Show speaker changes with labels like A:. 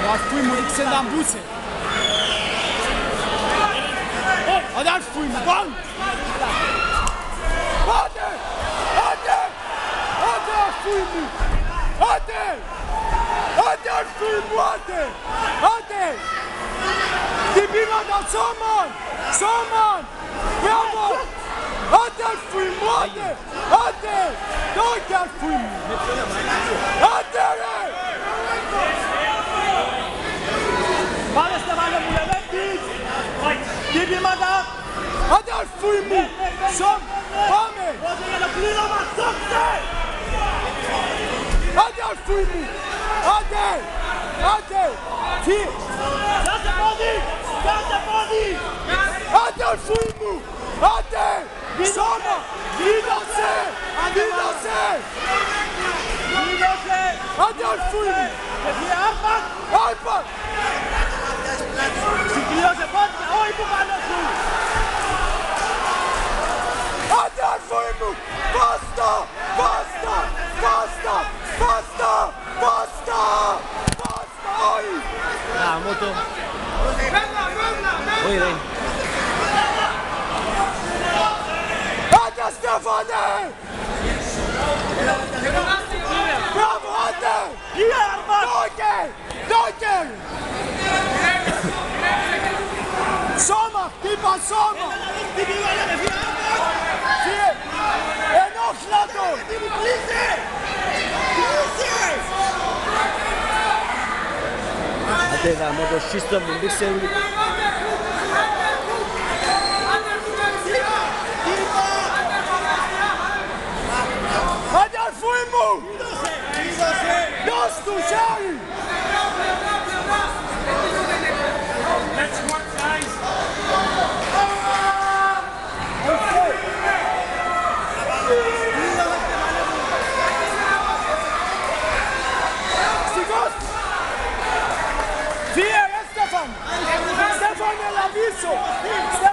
A: Φούι μου, ρίξε τα μπούσε. Άντε Φούι μου, πάμε! Άντε! Άντε! Άντε Φούι μου! Άντε! Άντε Φούι μου, άντε! Άντε! Τι πήματα, Σόμαν! Σόμαν! Μπράβο! Άντε Φούι μου, άντε! Άντε! Τότε Φούι μου! Άντε ρε!
B: Πάμε Στεφάνε μου, Λεβέντης! Τι πήματα!
A: Άντε Φούι μου! Σόμ! Πάμε!
B: Όσο για το κλήρωμα, σώξε!
A: Άντε Φούι μου! Άντε! Άντε! Τι!
B: Κάσε πόδι! Κάσε πόδι!
A: Άντε Φούι μου! Άντε! Σώμα! Δίδωσε! Δίδωσε!
B: Δίδωσε!
A: Άντε Φούι μου!
B: Έφυγε άρπαν!
A: Άρπαν!
B: Συγκλείωσε πόδια, όχι που πάνω σου!
A: Άντε Φούι μου! Μπάστα! Μπάστα! Μπάστα! Μπάστα! Μπάστα! Μπάστα! Όχι!
C: Γάμο το. Όχι δεν.
A: Άντε Στέφανε! Μπράβο, άντε!
B: Πήγε άρπαν!
A: Δώκε! Δώκε! Σώμα! Χτύπα σώμα!
B: Τι πήγανε, έφυγε άρπαν!
A: Φύγε! Ενόχλα το!
B: Κλείσε! Κλείσε!
C: Άντε γάμο το σύστο μου, μπήξε ούλη.
A: Άντε Φούι μου! Δώσ' του χέρι! Σηκώσ' Φύγε ρε Στέφαν! Στέφαν, έλα πίσω!